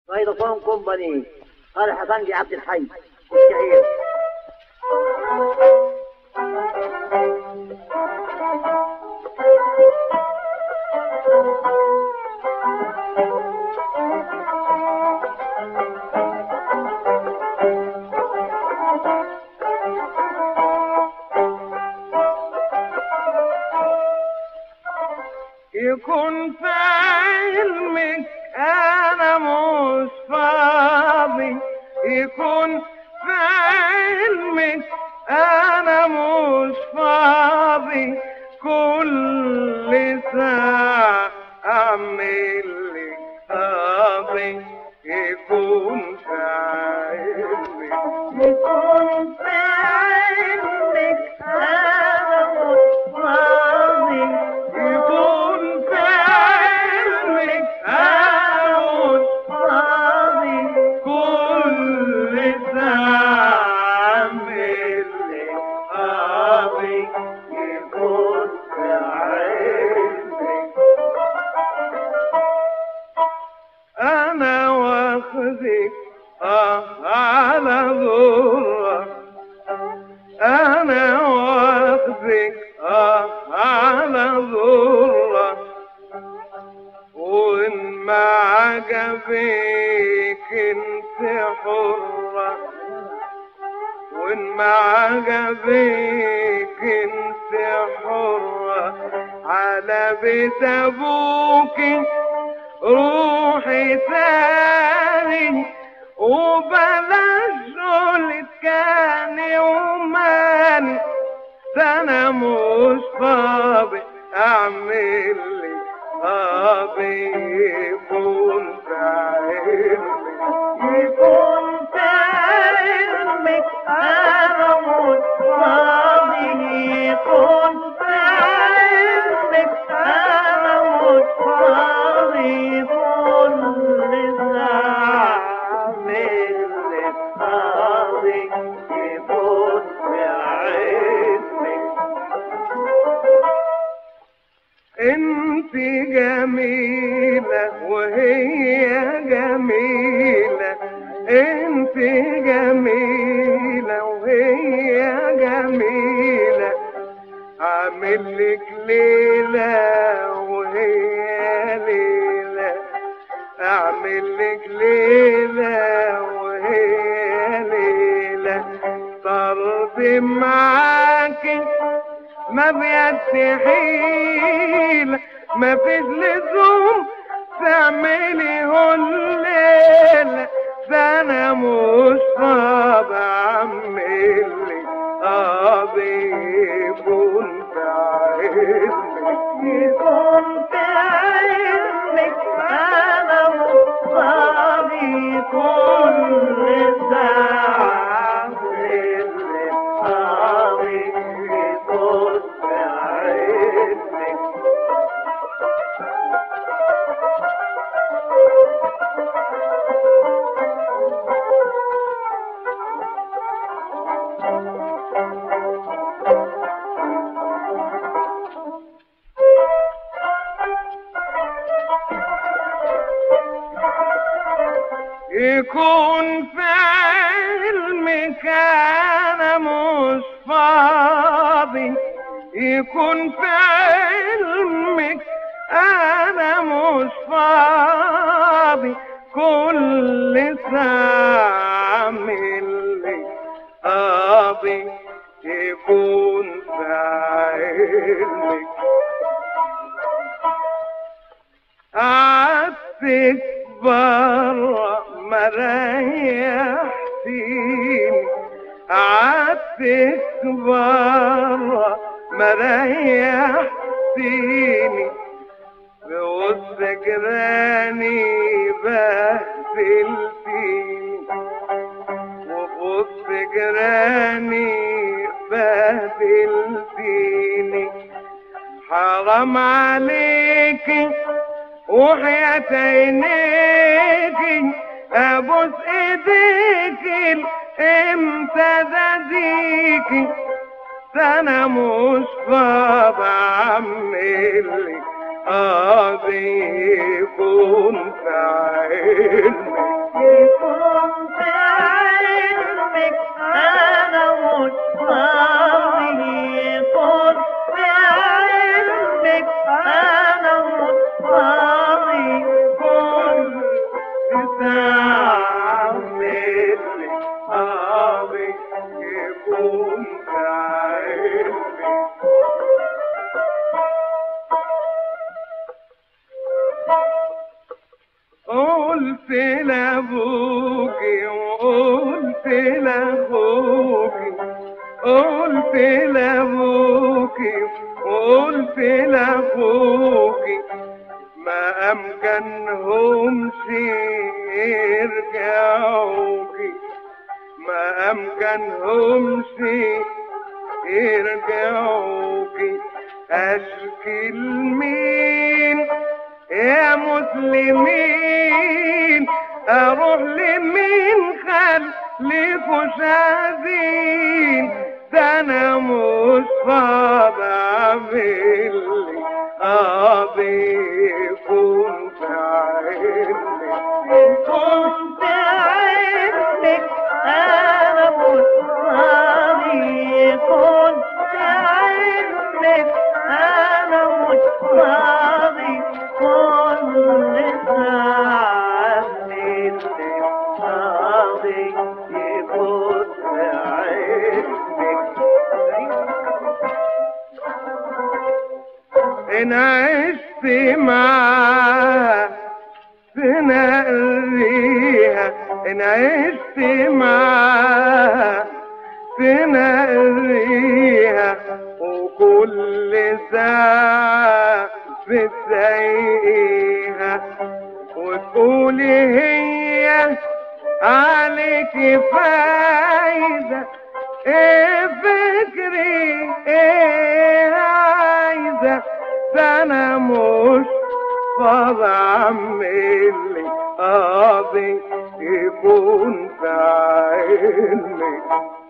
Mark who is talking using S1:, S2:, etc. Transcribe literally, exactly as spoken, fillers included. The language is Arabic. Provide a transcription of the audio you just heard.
S1: فودافون كومباني قال حسن عبد الحي الشهير.
S2: يكون في علمك انا مش فاضي، يكون في علمك انا مش فاضي، كل ساعة اعمل لك قاضي. يكون في علمك
S1: يكون في علمك أنا مش فاضي،
S2: يكون في علمك انا مش
S1: فاضي
S2: كل ساعة اعمل لك قاضي.
S1: يكون في علمك
S2: انا واخذك اه على ضرك، انا واخذك اه على ضرك، وان ما عجبك انت حرة، وان ما عجبك انت حرة، على بيت ابوكي روحي ثاني، وبلاش شغلة كان يوماني، ده انا مش فاضي اعمل لك قاضي. يكون في علمك
S1: يكون في علمك أنا مش فاضي، يكون في علمك أنا مش فاضي، كل ساعة أعمل لك قاضي. يكون في علمك
S2: انت جميلة وهي جميلة، انت جميلة وهي جميلة، اعمل لك ليلة وهي ليلة، اعمل لك ليلة وهي ليلة، طرد معاكي ما بيستحيل، ما فيش لزوم تعملي الليل، ده انا مش فاضي اعمل لك قاضي. يكون في علمك
S1: يكون في علمك أنا مش فاضي، كل ساعة أعمل لك قاضي. يكون في علمك
S2: يكون في علمك انا مش فاضي، يكون في علمك انا مش فاضي، كل ساعة اعمل لك قاضي. يكون في علمك قعدتك برا ما ريحتيني، قعدتك برا ما ريحتيني، في وسط جيراني بهدلتيني، وفي وسط جيراني بهدلتيني، حرام عليكي وحياة عينيكي ابوس ايديكي امتى داديكي، ده انا مش فاضي اعمل لك قاضي. يكون في علمك تعملي قاضي يكون في علمي. قلت لابوكي وقلت لاخوكي، قلت لابوكي وقلت لاخوكي ما امكنهمش يرجعوكي، ما امكنهمش يرجعوكي. اشكي لمين يا مسلمين، اروح لمين خليكوا شاهدين، ده انا مش فاضي اعملي قاضي يكون في علمي.
S1: كنت عندك انا مش راضي، كنت عندك انا مش راضي، كل ساعة منك راضي يكون في علمك.
S2: إن عشت معاها تنقريها، إن عشت معاها تنقريها، وكل ساعة بتضايقيها وتقولي هي عليك فايدة، ايه فكري ايه عايزة، ده انا مش فاضي اعملي قاضي يكون في علمي.